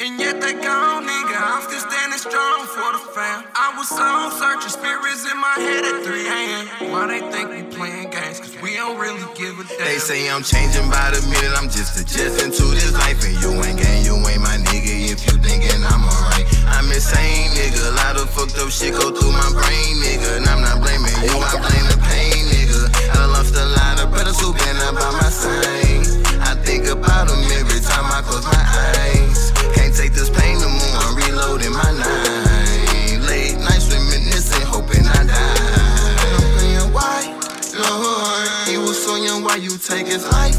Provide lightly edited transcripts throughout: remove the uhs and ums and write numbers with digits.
And yet they gone, nigga, I'm still standing strong for the fam. I was on searching, spirits in my head at 3 a.m. Why they think we playing games, cause we don't really give a damn. They say I'm changing by the minute, I'm just adjusting to this life. And you ain't gang, you ain't my nigga if you thinking I'm alright. I'm insane, nigga, a lot of fucked up shit go through my brain, nigga. And I'm not blaming you, I blame the pain, nigga. I lost a lot of brothers who been up by my side. I think about them every time I close my eyes. Can't take this pain no more, I'm reloading my night. Late nights reminiscing, hoping I die. I'm praying, why, Lord? He was so young, why you take his life?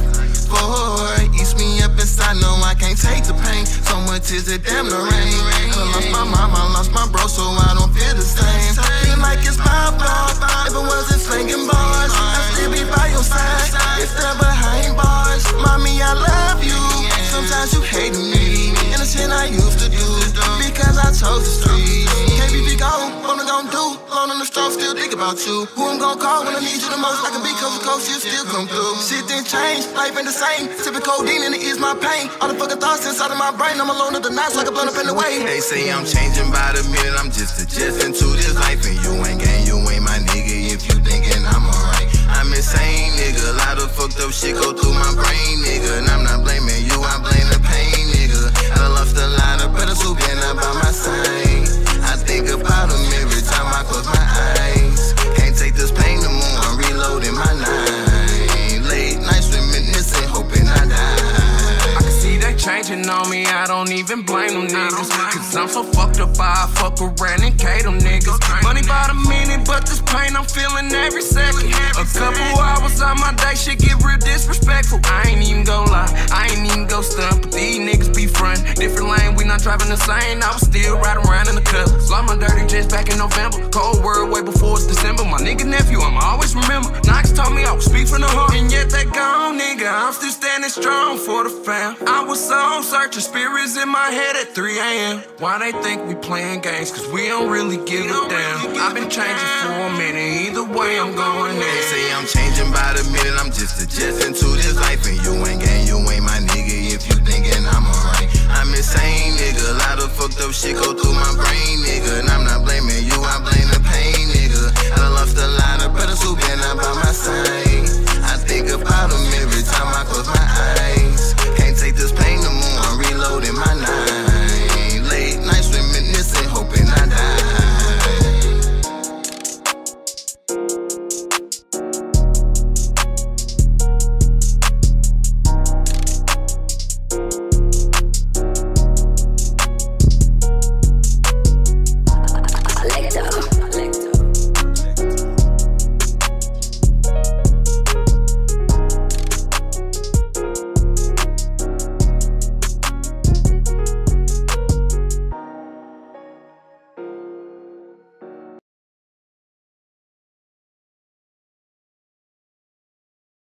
Boy, eats me up inside, no, I can't take the pain. So much is it, damn the rain. I lost my mom, I lost my bro, so I don't feel the same. Feel like it's my fault. If it wasn't slinging bars, I'd still be by your side. It's there behind bars. Mommy, I love you. Sometimes you hate me, and the shit I used to do, because I chose the street. Can't be gone, what I'm gonna do? Alone on the stove, still think about you. Who I'm gonna call when I need you the most? I can be coast to coast, you still come through. Shit didn't change, life ain't the same. Sipping codeine and it ease my pain. All the fucking thoughts inside of my brain, I'm alone at the nights like a blown up in the way. They say I'm changing by the minute, I'm just adjusting to this life. And you ain't gang, you ain't my nigga if you thinking I'm alright. I'm insane, nigga, a lot of fucked up shit go through my brain, nigga. And I'm not blaming you, I blame the pain, nigga. I lost a lot of brothers who been up by my side. I think about them every time I close my eyes. Can't take this pain no more, I'm reloading my night. Late nights reminiscing, hoping I die. I can see they changing on me, I don't even blame them niggas. Cause I'm so fucked up, I fuck around and K them niggas. Money by the minute, but this pain I'm feeling every second. A couple hours on my day, shit get real disrespectful. I ain't even gon' lie, I ain't even gon' stunt, but these niggas be frontin'. Different lane, we not driving the same, I was still riding around in the colors. Lost my dirty jets back in November, cold world way before it's December. My nigga nephew, I'ma always remember. Knox told me I would speak from the heart. And yet they gone, nigga, I'm still standing strong for the fam. I was on searching, spirits in my head at 3 a.m. Why they think we playing games, cause we don't really give a damn. I've been changing for a minute, either way I'm going there. They say I'm changing by the minute, I'm just adjusting to this life. And you ain't gang, you ain't my nigga if you thinking I'm alright. I'm insane, nigga, a lot of fucked up shit go through my